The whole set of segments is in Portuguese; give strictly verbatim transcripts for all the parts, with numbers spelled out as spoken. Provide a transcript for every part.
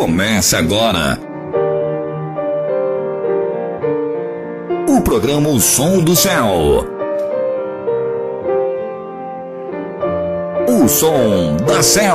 Começa agora o programa O Som do Céu. O Som da Céu.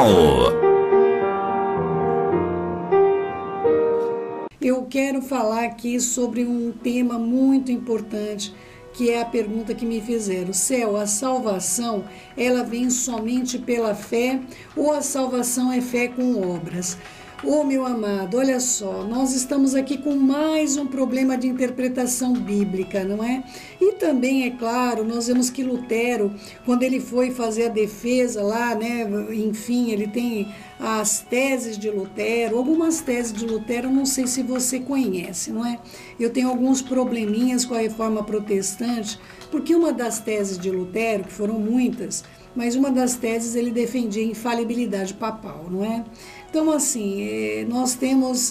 Eu quero falar aqui sobre um tema muito importante, que é a pergunta que me fizeram. Céu, a salvação, ela vem somente pela fé ou a salvação é fé com obras? Ô, meu amado, olha só, nós estamos aqui com mais um problema de interpretação bíblica, não é? E também, é claro, nós vemos que Lutero, quando ele foi fazer a defesa lá, né, enfim, ele tem as teses de Lutero, algumas teses de Lutero, não sei se você conhece, não é? Eu tenho alguns probleminhas com a Reforma Protestante, porque uma das teses de Lutero, que foram muitas, mas uma das teses ele defendia a infalibilidade papal, não é? Então, assim, nós temos,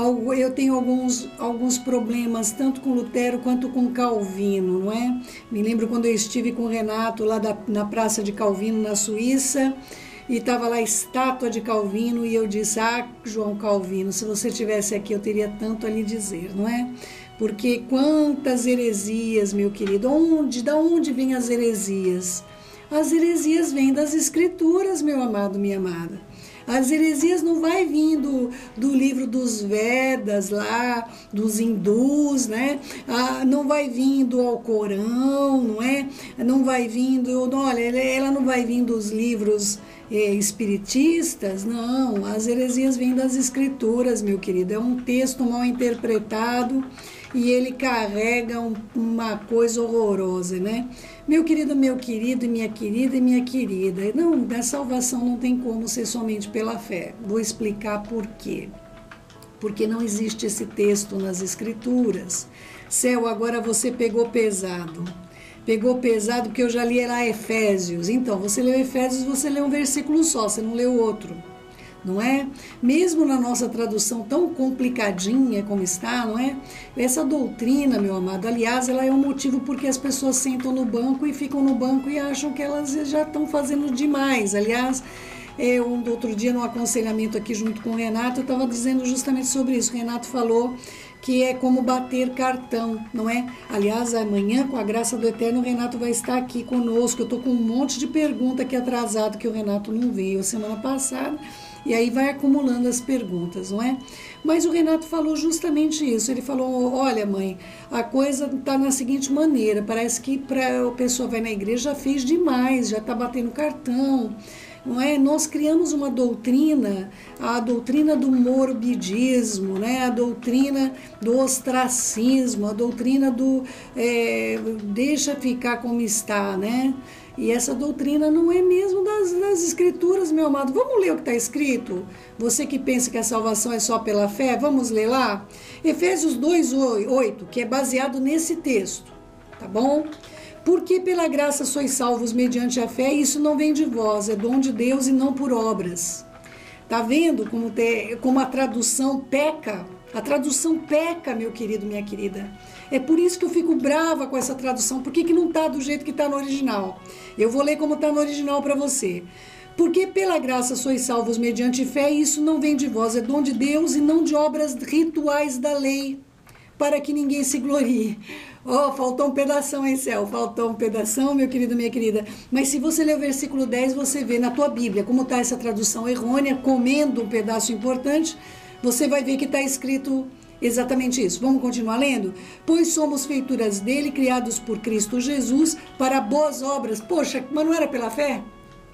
eu tenho alguns, alguns problemas, tanto com Lutero quanto com Calvino, não é? Me lembro quando eu estive com o Renato lá da, na Praça de Calvino, na Suíça, e estava lá a estátua de Calvino, e eu disse, ah, João Calvino, se você estivesse aqui eu teria tanto a lhe dizer, não é? Porque quantas heresias, meu querido, onde, da onde vêm as heresias? As heresias vêm das Escrituras, meu amado, minha amada. As heresias não vai vindo do livro dos Vedas lá, dos hindus, né? Ah, não vai vindo ao Corão, não é? Não vai vindo, olha, ela não vai vir dos livros eh, espiritistas, não. As heresias vêm das Escrituras, meu querido. É um texto mal interpretado e ele carrega um, uma coisa horrorosa, né? Meu querido, meu querido, e minha querida e minha querida, não, da salvação não tem como ser somente pela fé. Vou explicar por quê. Porque não existe esse texto nas Escrituras. Céu, agora você pegou pesado. Pegou pesado porque eu já li lá Efésios. Então, você leu Efésios, você leu um versículo só, você não leu outro. Não é? Mesmo na nossa tradução tão complicadinha como está, não é? Essa doutrina, meu amado, aliás, ela é um motivo porque as pessoas sentam no banco e ficam no banco e acham que elas já estão fazendo demais. Aliás, eu, um outro dia no aconselhamento aqui junto com o Renato, eu estava dizendo justamente sobre isso. O Renato falou que é como bater cartão, não é? Aliás, amanhã, com a graça do Eterno, o Renato vai estar aqui conosco. Eu estou com um monte de pergunta aqui atrasado que o Renato não veio a semana passada. E aí vai acumulando as perguntas, não é? Mas o Renato falou justamente isso. Ele falou, olha mãe, a coisa está na seguinte maneira, parece que pra, a pessoa vai na igreja já fez demais, já está batendo cartão, não é? Nós criamos uma doutrina, a doutrina do morbidismo, né? A doutrina do ostracismo, a doutrina do é, deixa ficar como está, né? E essa doutrina não é mesmo das, das Escrituras, meu amado. Vamos ler o que está escrito? Você que pensa que a salvação é só pela fé, vamos ler lá? Efésios dois, oito, que é baseado nesse texto, tá bom? Porque pela graça sois salvos mediante a fé, e isso não vem de vós, é dom de Deus e não por obras. Tá vendo como, te, como a tradução peca? A tradução peca, meu querido, minha querida. É por isso que eu fico brava com essa tradução. Por que que não está do jeito que está no original? Eu vou ler como está no original para você. Porque pela graça sois salvos mediante fé, e isso não vem de vós, é dom de Deus e não de obras rituais da lei, para que ninguém se glorie. Oh, faltou um pedação, hein, Céu? Faltou um pedação, meu querido, minha querida. Mas se você ler o versículo dez, você vê na tua Bíblia como está essa tradução errônea, comendo um pedaço importante, você vai ver que está escrito exatamente isso. Vamos continuar lendo? Pois somos feituras dele, criados por Cristo Jesus, para boas obras. Poxa, mas não era pela fé?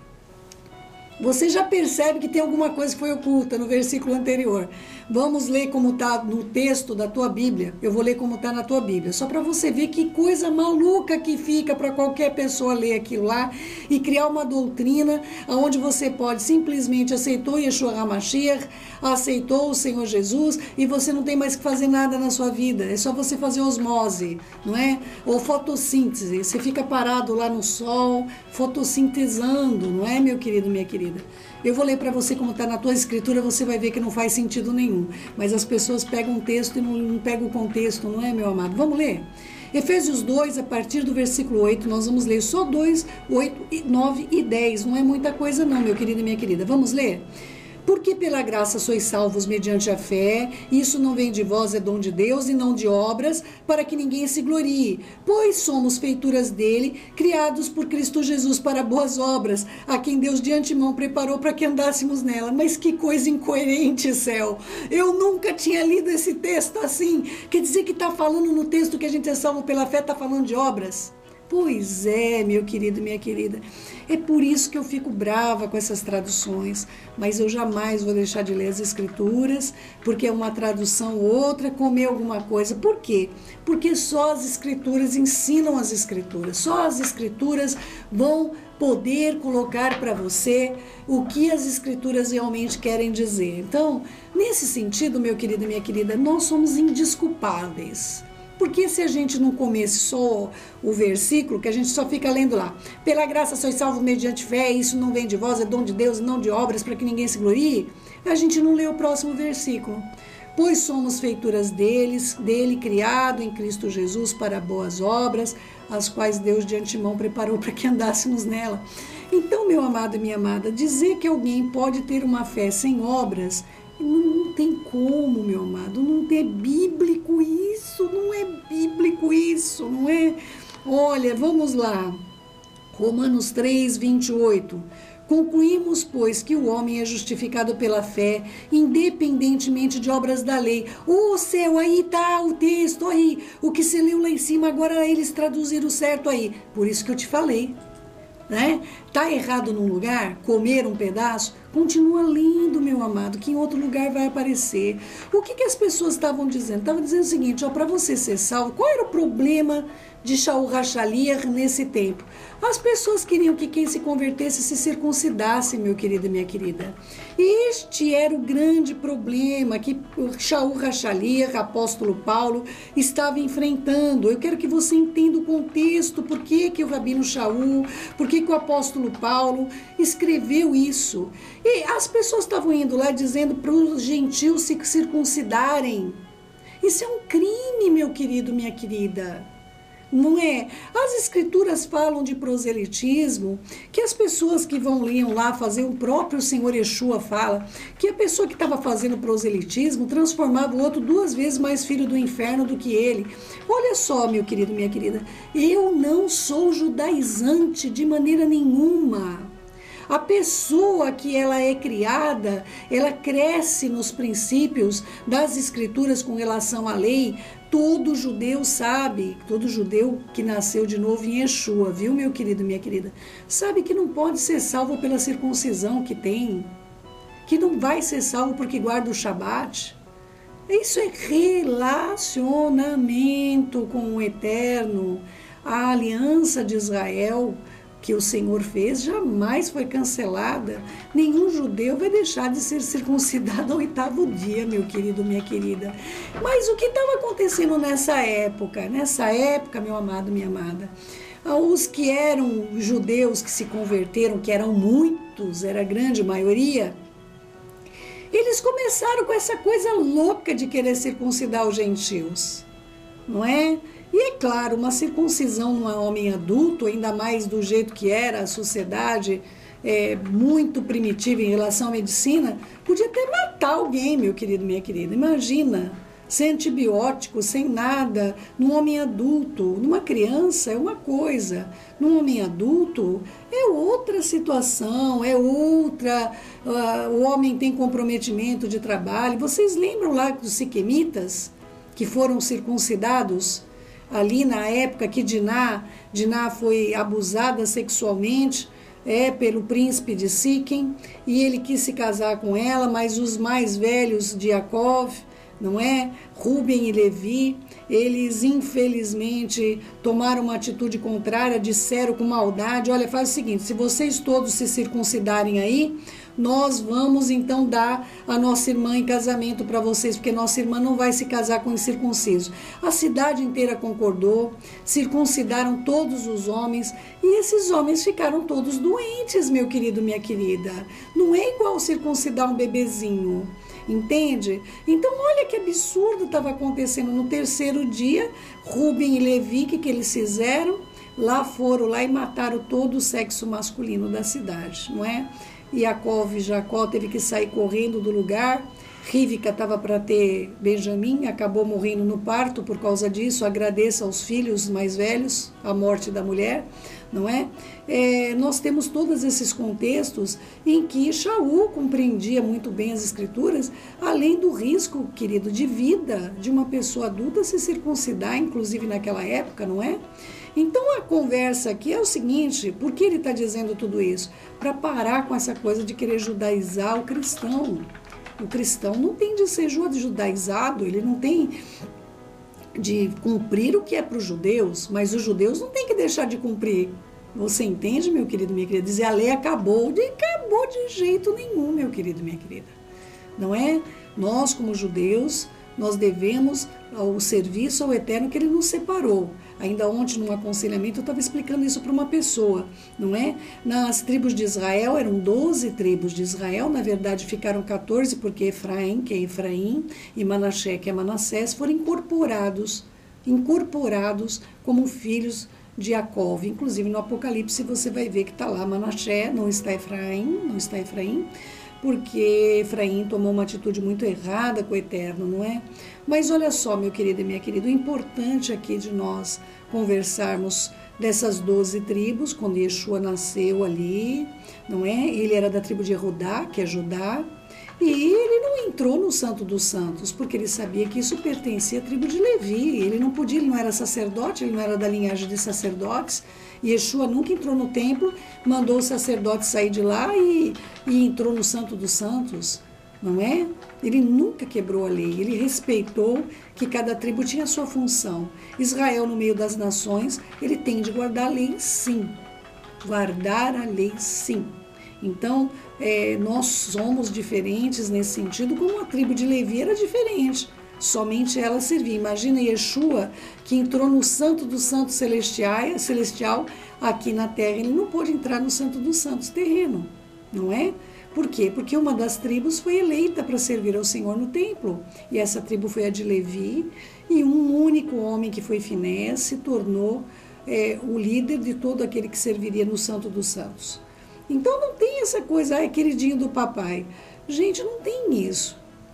Você já percebe que tem alguma coisa que foi oculta no versículo anterior. Vamos ler como está no texto da tua Bíblia. Eu vou ler como está na tua Bíblia. Só para você ver que coisa maluca que fica para qualquer pessoa ler aquilo lá e criar uma doutrina onde você pode simplesmente aceitou Yeshua HaMashiach, aceitou o Senhor Jesus e você não tem mais que fazer nada na sua vida. É só você fazer osmose, não é? Ou fotossíntese. Você fica parado lá no sol, fotossintetizando, não é, meu querido, minha querida? Eu vou ler para você como está na tua escritura, você vai ver que não faz sentido nenhum. Mas as pessoas pegam um texto e não, não pegam o contexto, não é, meu amado? Vamos ler? Efésios dois, a partir do versículo oito, nós vamos ler só dois, oito, nove e dez. Não é muita coisa não, meu querido e minha querida. Vamos ler? Porque pela graça sois salvos mediante a fé, isso não vem de vós, é dom de Deus, e não de obras, para que ninguém se glorie. Pois somos feituras dele, criados por Cristo Jesus para boas obras, a quem Deus de antemão preparou para que andássemos nela. Mas que coisa incoerente, céu! Eu nunca tinha lido esse texto assim. Quer dizer que está falando no texto que a gente é salvo pela fé, está falando de obras? Pois é, meu querido, minha querida. É por isso que eu fico brava com essas traduções, mas eu jamais vou deixar de ler as Escrituras, porque é uma tradução ou outra, comer alguma coisa. Por quê? Porque só as Escrituras ensinam as Escrituras, só as Escrituras vão poder colocar para você o que as Escrituras realmente querem dizer. Então, nesse sentido, meu querido e minha querida, nós somos indesculpáveis. Porque se a gente não comesse só o versículo, que a gente só fica lendo lá, pela graça sois salvos mediante fé, isso não vem de vós, é dom de Deus, não de obras, para que ninguém se glorie, a gente não lê o próximo versículo. Pois somos feituras deles, dele criado em Cristo Jesus para boas obras, as quais Deus de antemão preparou para que andássemos nela. Então, meu amado e minha amada, dizer que alguém pode ter uma fé sem obras, não tem como, meu amado, não é bíblico isso, não é bíblico isso, não é? Olha, vamos lá, Romanos três, vinte e oito. Concluímos, pois, que o homem é justificado pela fé, independentemente de obras da lei. Ô céu, aí tá o texto, aí, o que você leu lá em cima, agora eles traduziram certo aí. Por isso que eu te falei. Né? Tá errado num lugar, comer um pedaço, continua lendo, meu amado, que em outro lugar vai aparecer. O que, que as pessoas estavam dizendo? Estavam dizendo o seguinte, ó, para você ser salvo, qual era o problema de Shaul HaShaliach nesse tempo? As pessoas queriam que quem se convertesse se circuncidasse, meu querido e minha querida. Este era o grande problema que Shaul HaShaliach, apóstolo Paulo, estava enfrentando. Eu quero que você entenda o contexto, por que, que o rabino Shaul, por que, que o apóstolo Paulo escreveu isso. E as pessoas estavam indo lá dizendo para os gentios se circuncidarem. Isso é um crime, meu querido, minha querida. Não é? As escrituras falam de proselitismo, que as pessoas que vão liam lá fazer, o próprio Senhor Yeshua fala, que a pessoa que estava fazendo proselitismo transformava o outro duas vezes mais filho do inferno do que ele. Olha só, meu querido, minha querida, eu não sou judaizante de maneira nenhuma. A pessoa que ela é criada, ela cresce nos princípios das escrituras com relação à lei. Todo judeu sabe, todo judeu que nasceu de novo em Yeshua, viu, meu querido, minha querida, sabe que não pode ser salvo pela circuncisão que tem, que não vai ser salvo porque guarda o Shabat. Isso é relacionamento com o Eterno. A aliança de Israel que o Senhor fez jamais foi cancelada. Nenhum judeu vai deixar de ser circuncidado ao oitavo dia, meu querido, minha querida. Mas o que estava acontecendo nessa época? Nessa época, meu amado, minha amada, os que eram judeus que se converteram, que eram muitos, era a grande maioria, eles começaram com essa coisa louca de querer circuncidar os gentios, não é? E é claro, uma circuncisão num homem adulto, ainda mais do jeito que era a sociedade, é, muito primitiva em relação à medicina, podia até matar alguém, meu querido, minha querida. Imagina, sem antibiótico, sem nada, num homem adulto. Numa criança é uma coisa, num homem adulto é outra situação, é outra. Uh, o homem tem comprometimento de trabalho. Vocês lembram lá dos siquemitas que foram circuncidados? Ali na época que Diná, Diná foi abusada sexualmente é, pelo príncipe de Siquém, e ele quis se casar com ela, mas os mais velhos de Jacó, não é? Rúben e Levi, eles infelizmente tomaram uma atitude contrária, disseram com maldade, olha, faz o seguinte, se vocês todos se circuncidarem aí, nós vamos então dar a nossa irmã em casamento para vocês, porque nossa irmã não vai se casar com incircunciso. A cidade inteira concordou, circuncidaram todos os homens, e esses homens ficaram todos doentes, meu querido, minha querida. Não é igual circuncidar um bebezinho. Entende? Então, olha que absurdo estava acontecendo. No terceiro dia, Rúben e Levi, o que, que eles fizeram? Lá foram lá e mataram todo o sexo masculino da cidade, não é? Yaakov, Jacó, teve que sair correndo do lugar. Rívika estava para ter Benjamim, acabou morrendo no parto por causa disso. Agradeça aos filhos mais velhos a morte da mulher, não é? É, nós temos todos esses contextos em que Shaul compreendia muito bem as escrituras, além do risco, querido, de vida de uma pessoa adulta se circuncidar, inclusive naquela época, não é? Então a conversa aqui é o seguinte: por que ele está dizendo tudo isso? Para parar com essa coisa de querer judaizar o cristão. O cristão não tem de ser judaizado, ele não tem de cumprir o que é para os judeus, mas os judeus não têm que deixar de cumprir. Você entende, meu querido, minha querida? Dizer a lei acabou, de acabou de jeito nenhum, meu querido, minha querida. Não é? Nós, como judeus, nós devemos o serviço ao Eterno que Ele nos separou. Ainda ontem, num aconselhamento, eu estava explicando isso para uma pessoa, não é? Nas tribos de Israel, eram doze tribos de Israel, na verdade ficaram quatorze, porque Efraim, que é Efraim, e Manassés, que é Manassés, foram incorporados, incorporados como filhos de Jacó. Inclusive no Apocalipse você vai ver que está lá Manassés, não está Efraim, não está Efraim, porque Efraim tomou uma atitude muito errada com o Eterno, não é? Mas olha só, meu querido e minha querida, o importante aqui de nós conversarmos dessas doze tribos, quando Yeshua nasceu ali, não é? Ele era da tribo de Judá, que é Judá, e ele não entrou no Santo dos Santos, porque ele sabia que isso pertencia à tribo de Levi. Ele não podia, ele não era sacerdote, ele não era da linhagem de sacerdotes. Yeshua nunca entrou no templo, mandou o sacerdote sair de lá e, e entrou no Santo dos Santos, não é? Ele nunca quebrou a lei, ele respeitou que cada tribo tinha a sua função. Israel, no meio das nações, ele tem de guardar a lei, sim. Guardar a lei, sim. Então, é, nós somos diferentes nesse sentido, como a tribo de Levi era diferente. Somente ela servia. Imagina Yeshua, que entrou no Santo dos Santos celestial, celestial aqui na terra. Ele não pôde entrar no Santo dos Santos terreno, não é? Por quê? Porque uma das tribos foi eleita para servir ao Senhor no templo. E essa tribo foi a de Levi. E um único homem, que foi Finés, se tornou é, o líder de todo aquele que serviria no Santo dos Santos. Então não tem essa coisa, ah, é queridinho do papai. Gente, não tem isso.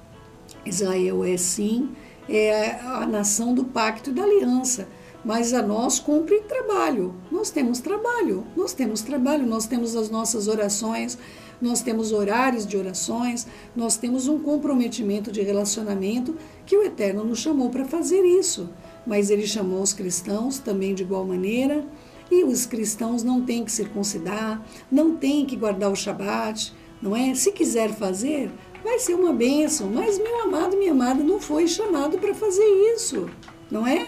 Israel é sim, é a nação do pacto e da aliança, mas a nós cumpre trabalho. Nós temos trabalho, nós temos trabalho, nós temos as nossas orações, nós temos horários de orações, nós temos um comprometimento de relacionamento que o Eterno nos chamou para fazer isso. Mas Ele chamou os cristãos também de igual maneira, e os cristãos não têm que circuncidar, não têm que guardar o Shabat, não é? Se quiser fazer, vai ser uma bênção, mas meu amado, minha amada, não foi chamado para fazer isso, não é?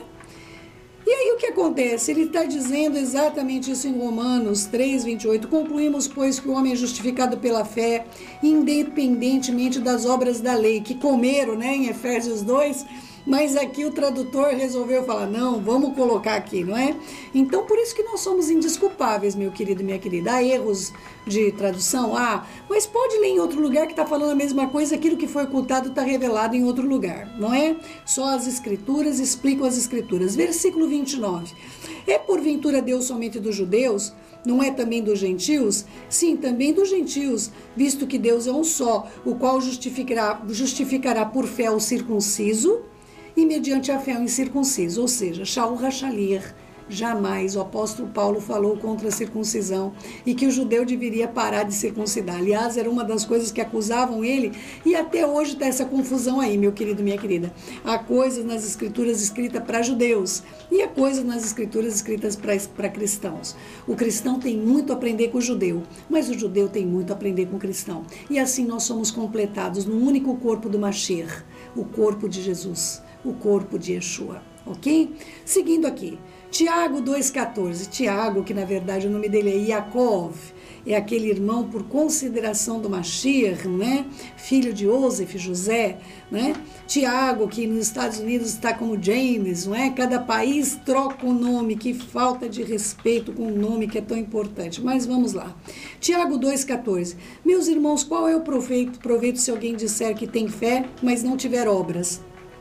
E aí o que acontece? Ele está dizendo exatamente isso em Romanos três, vinte e oito. Concluímos, pois, que o homem é justificado pela fé, independentemente das obras da lei, que comeram, né, em Efésios dois, mas aqui o tradutor resolveu falar, não, vamos colocar aqui, não é? Então, por isso que nós somos indesculpáveis, meu querido e minha querida. Há erros de tradução? Ah, mas pode ler em outro lugar que está falando a mesma coisa, aquilo que foi ocultado está revelado em outro lugar, não é? Só as escrituras explicam as escrituras. Versículo vinte e nove. É porventura Deus somente dos judeus? Não é também dos gentios? Sim, também dos gentios, visto que Deus é um só, o qual justificará, justificará por fé o circunciso, e mediante a fé o incircunciso, ou seja, Shaul Rachalir. Jamais o apóstolo Paulo falou contra a circuncisão e que o judeu deveria parar de circuncidar. Aliás, era uma das coisas que acusavam ele, e até hoje está essa confusão aí, meu querido, minha querida. Há coisas nas escrituras escritas para judeus e há coisas nas escrituras escritas para cristãos. O cristão tem muito a aprender com o judeu, mas o judeu tem muito a aprender com o cristão. E assim nós somos completados no único corpo do Mashiach, o corpo de Jesus, o corpo de Yeshua, ok? Seguindo aqui, Tiago dois, quatorze. Tiago, que na verdade o nome dele é Yaakov, é aquele irmão por consideração do Mashiach, né? Filho de Osef, José, né? Tiago, que nos Estados Unidos está como James, não é? Cada país troca o nome, que falta de respeito com o nome que é tão importante. Mas vamos lá. Tiago dois, quatorze. Meus irmãos, qual é o proveito, proveito se alguém disser que tem fé, mas não tiver obras?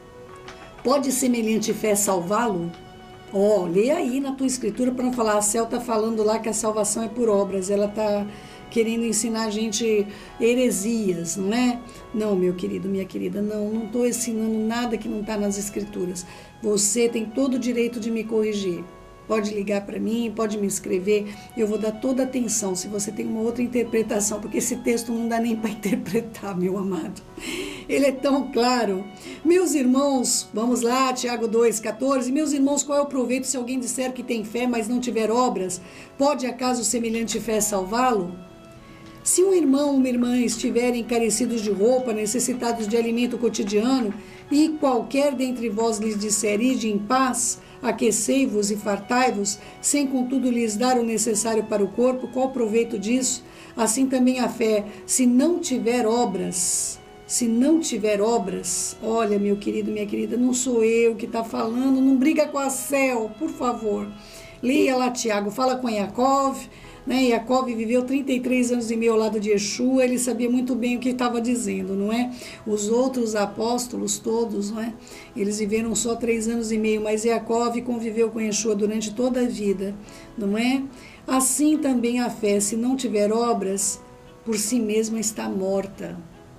Pode semelhante fé salvá-lo? Ó, oh, lê aí na tua escritura para não falar, a Cel está falando lá que a salvação é por obras, ela está querendo ensinar a gente heresias, não é? Não, meu querido, minha querida, não, não estou ensinando nada que não está nas escrituras. Você tem todo o direito de me corrigir. Pode ligar para mim, pode me escrever, eu vou dar toda a atenção se você tem uma outra interpretação, porque esse texto não dá nem para interpretar, meu amado. Ele é tão claro. Meus irmãos, vamos lá, Tiago dois, quatorze. Meus irmãos, qual é o proveito se alguém disser que tem fé, mas não tiver obras? Pode acaso semelhante fé salvá-lo? Se um irmão ou uma irmã estiverem carecidos de roupa, necessitados de alimento cotidiano, e qualquer dentre vós lhes disser, ide em paz, aquecei-vos e fartai-vos, sem contudo lhes dar o necessário para o corpo, qual o proveito disso? Assim também a fé, se não tiver obras, se não tiver obras, olha, meu querido, minha querida, não sou eu que está falando, não briga com a Cel, por favor. Leia lá, Tiago, fala com Yaakov, né? Yaakov viveu trinta e três anos e meio ao lado de Yeshua, ele sabia muito bem o que estava dizendo, não é? Os outros apóstolos todos, não é? Eles viveram só três anos e meio, mas Yaakov conviveu com Yeshua durante toda a vida, não é? Assim também a fé, se não tiver obras, por si mesma está morta.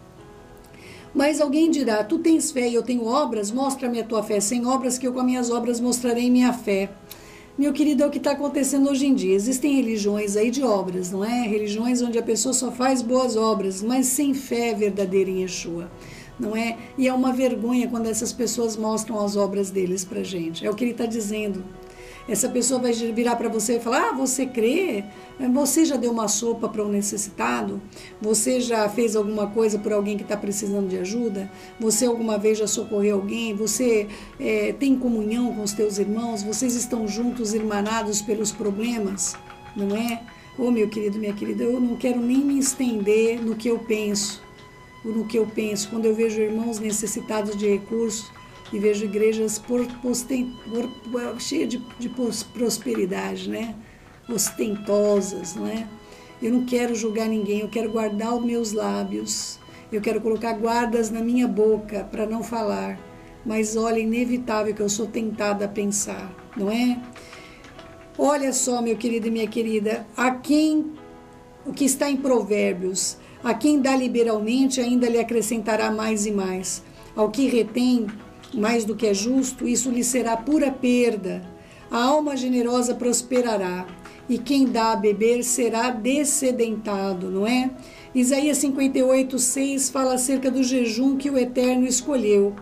Mas alguém dirá, tu tens fé e eu tenho obras, mostra-me a tua fé sem obras, que eu com as minhas obras mostrarei minha fé. Meu querido, é o que está acontecendo hoje em dia. Existem religiões aí de obras, não é? Religiões onde a pessoa só faz boas obras, mas sem fé verdadeira em Yeshua, não é? E é uma vergonha quando essas pessoas mostram as obras deles para a gente. É o que ele está dizendo. Essa pessoa vai virar para você e falar, ah, você crê? Você já deu uma sopa para um necessitado? Você já fez alguma coisa por alguém que está precisando de ajuda? Você alguma vez já socorreu alguém? Você é, tem comunhão com os teus irmãos? Vocês estão juntos, irmanados pelos problemas? Não é? Ô, meu querido, minha querida, eu não quero nem me estender no que eu penso. No que eu penso. Quando eu vejo irmãos necessitados de recursos, e vejo igrejas por, posten, por, cheias de, de prosperidade, né? Ostentosas, não é? Eu não quero julgar ninguém, eu quero guardar os meus lábios, eu quero colocar guardas na minha boca para não falar, mas olha, é inevitável que eu sou tentada a pensar, não é? Olha só, meu querido e minha querida, a quem, o que está em Provérbios, a quem dá liberalmente ainda lhe acrescentará mais e mais, ao que retém mais do que é justo, isso lhe será pura perda. A alma generosa prosperará, e quem dá a beber será descedentado, não é? Isaías cinquenta e oito, seis fala acerca do jejum que o Eterno escolheu.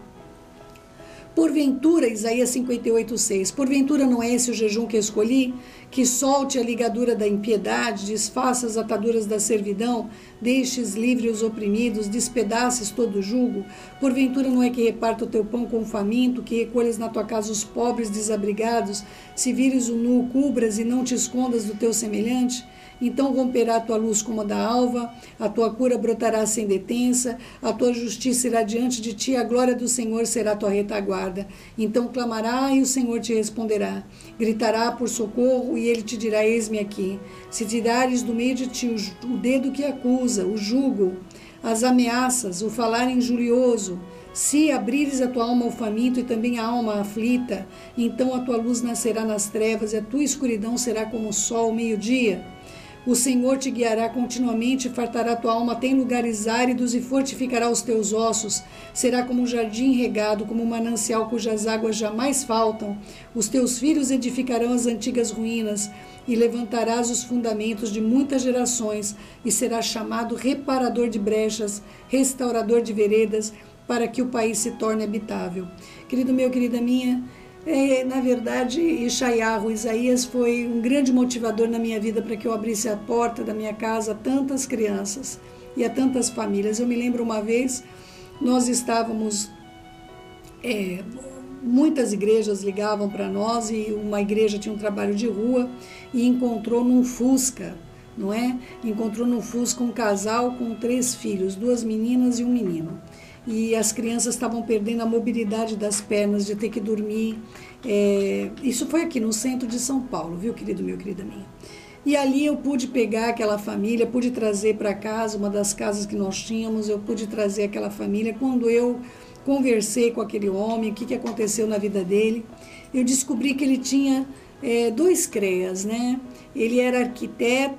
Porventura, Isaías cinquenta e oito, seis, porventura não é esse o jejum que eu escolhi? Que solte a ligadura da impiedade, desfaça as ataduras da servidão, deixes livres os oprimidos, despedaces todo o jugo? Porventura não é que reparta o teu pão com o faminto, que recolhes na tua casa os pobres desabrigados, se vires o nu, cubras e não te escondas do teu semelhante? Então romperá a tua luz como a da alva, a tua cura brotará sem detença, a tua justiça irá diante de ti, a glória do Senhor será a tua retaguarda. Então clamará e o Senhor te responderá, gritará por socorro e ele te dirá, eis-me aqui. Se tirares do meio de ti o dedo que acusa, o jugo, as ameaças, o falar injurioso, se abrires a tua alma ao faminto e também a alma aflita, então a tua luz nascerá nas trevas e a tua escuridão será como o sol ao meio-dia. O Senhor te guiará continuamente, fartará tua alma até em lugares áridos e fortificará os teus ossos. Será como um jardim regado, como um manancial cujas águas jamais faltam. Os teus filhos edificarão as antigas ruínas e levantarás os fundamentos de muitas gerações e serás chamado reparador de brechas, restaurador de veredas, para que o país se torne habitável. Querido meu, querida minha, É, na verdade, Yeshayahu, Isaías, foi um grande motivador na minha vida para que eu abrisse a porta da minha casa a tantas crianças e a tantas famílias. Eu me lembro uma vez, nós estávamos, é, muitas igrejas ligavam para nós e uma igreja tinha um trabalho de rua e encontrou num Fusca, não é? Encontrou num Fusca um casal com três filhos, duas meninas e um menino. E as crianças estavam perdendo a mobilidade das pernas, de ter que dormir. É, isso foi aqui no centro de São Paulo, viu, querido meu, querida minha? E ali eu pude pegar aquela família, pude trazer para casa, uma das casas que nós tínhamos, eu pude trazer aquela família. Quando eu conversei com aquele homem, o que, que aconteceu na vida dele, eu descobri que ele tinha é, dois CREAs, né? Ele era arquiteto,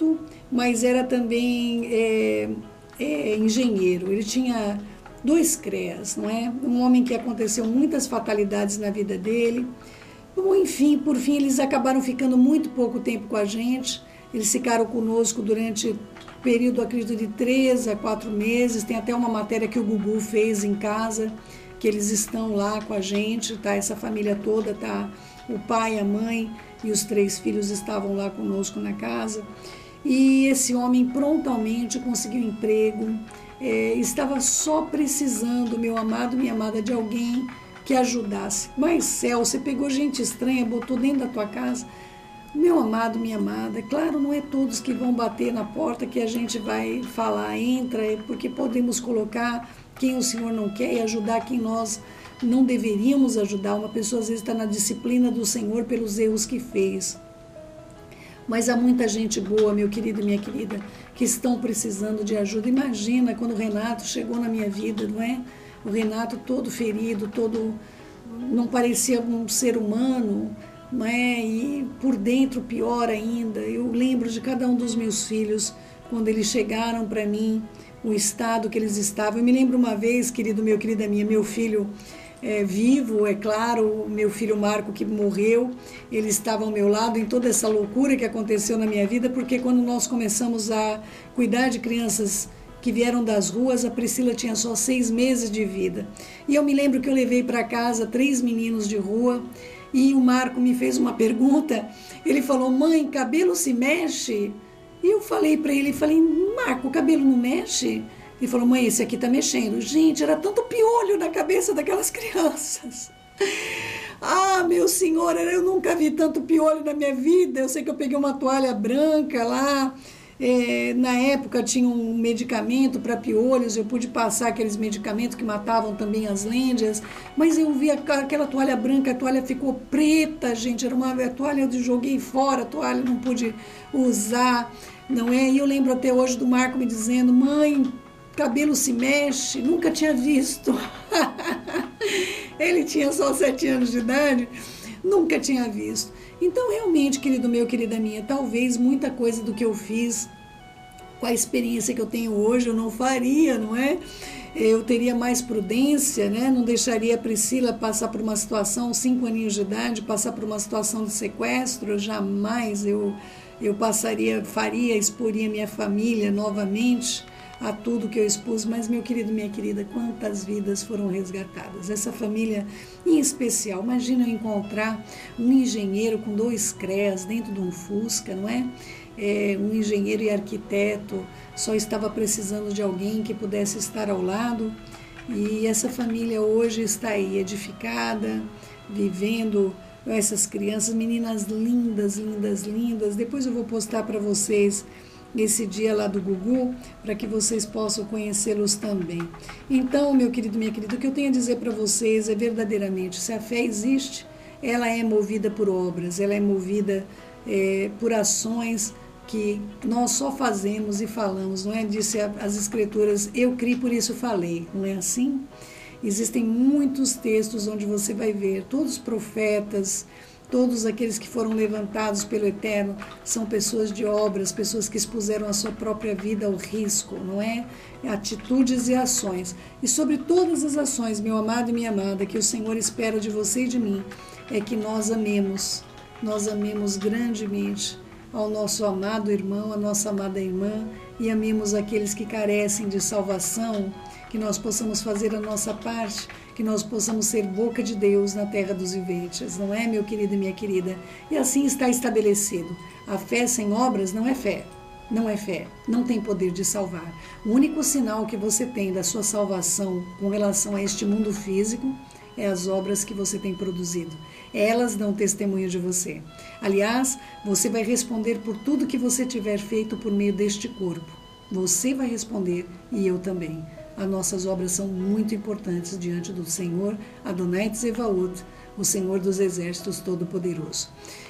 mas era também é, é, engenheiro. Ele tinha dois CREAs, não é? Um homem que aconteceu muitas fatalidades na vida dele. Bom, enfim, por fim, eles acabaram ficando muito pouco tempo com a gente. Eles ficaram conosco durante período, acredito, de três a quatro meses. Tem até uma matéria que o Gugu fez em casa, que eles estão lá com a gente, tá? Essa família toda, tá? O pai, a mãe e os três filhos estavam lá conosco na casa. E esse homem prontamente conseguiu emprego, é, estava só precisando, meu amado, minha amada, de alguém que ajudasse. Mas, Céu, você pegou gente estranha, botou dentro da tua casa. Meu amado, minha amada, claro, não é todos que vão bater na porta que a gente vai falar, entra, é porque podemos colocar quem o Senhor não quer e ajudar quem nós não deveríamos ajudar. Uma pessoa às vezes está na disciplina do Senhor pelos erros que fez. Mas há muita gente boa, meu querido e minha querida, que estão precisando de ajuda. Imagina quando o Renato chegou na minha vida, não é? O Renato todo ferido, todo não parecia um ser humano, não é? E por dentro pior ainda. Eu lembro de cada um dos meus filhos, quando eles chegaram para mim, o estado que eles estavam. Eu me lembro uma vez, querido meu, querida minha, meu filho é, vivo, é claro, o meu filho Marco que morreu, ele estava ao meu lado em toda essa loucura que aconteceu na minha vida, porque quando nós começamos a cuidar de crianças que vieram das ruas, a Priscila tinha só seis meses de vida. E eu me lembro que eu levei para casa três meninos de rua, e o Marco me fez uma pergunta, ele falou, mãe, cabelo se mexe? E eu falei para ele, falei, Marco, o cabelo não mexe? Ele falou, mãe, esse aqui tá mexendo. Gente, era tanto piolho na cabeça daquelas crianças. Ah, meu senhor, eu nunca vi tanto piolho na minha vida. Eu sei que eu peguei uma toalha branca lá. É, na época tinha um medicamento para piolhos, eu pude passar aqueles medicamentos que matavam também as lêndias, mas eu vi aquela toalha branca, a toalha ficou preta, gente, era uma toalha, eu joguei fora a toalha, não pude usar, não é? E eu lembro até hoje do Marco me dizendo, mãe, cabelo se mexe, nunca tinha visto. Ele tinha só sete anos de idade, nunca tinha visto. Então, realmente, querido meu, querida minha, talvez muita coisa do que eu fiz, com a experiência que eu tenho hoje, eu não faria, não é? Eu teria mais prudência, né? Não deixaria a Priscila passar por uma situação, cinco aninhos de idade, passar por uma situação de sequestro, jamais eu, eu passaria, faria, exporia minha família novamente a tudo que eu expus, mas meu querido, minha querida, quantas vidas foram resgatadas. Essa família em especial, imagina eu encontrar um engenheiro com dois CREAs dentro de um Fusca, não é? É, um engenheiro e arquiteto, só estava precisando de alguém que pudesse estar ao lado, e essa família hoje está aí edificada, vivendo essas crianças, meninas lindas, lindas, lindas. Depois eu vou postar para vocês esse dia lá do Gugu, para que vocês possam conhecê-los também. Então, meu querido, minha querida, o que eu tenho a dizer para vocês é verdadeiramente, se a fé existe, ela é movida por obras, ela é movida é, por ações que nós só fazemos e falamos, não é? Disse as Escrituras, eu criei, por isso falei, não é assim? Existem muitos textos onde você vai ver, todos os profetas, todos aqueles que foram levantados pelo Eterno são pessoas de obras, pessoas que expuseram a sua própria vida ao risco, não é? Atitudes e ações. E sobre todas as ações, meu amado e minha amada, que o Senhor espera de você e de mim, é que nós amemos, nós amemos grandemente ao nosso amado irmão, a nossa amada irmã, e amemos aqueles que carecem de salvação, que nós possamos fazer a nossa parte, que nós possamos ser boca de Deus na terra dos viventes, não é, meu querido e minha querida? E assim está estabelecido. A fé sem obras não é fé, não é fé, não tem poder de salvar. O único sinal que você tem da sua salvação com relação a este mundo físico é as obras que você tem produzido. Elas dão testemunho de você. Aliás, você vai responder por tudo que você tiver feito por meio deste corpo. Você vai responder e eu também. As nossas obras são muito importantes diante do Senhor, Adonai Tzevaot, o Senhor dos Exércitos Todo-Poderoso.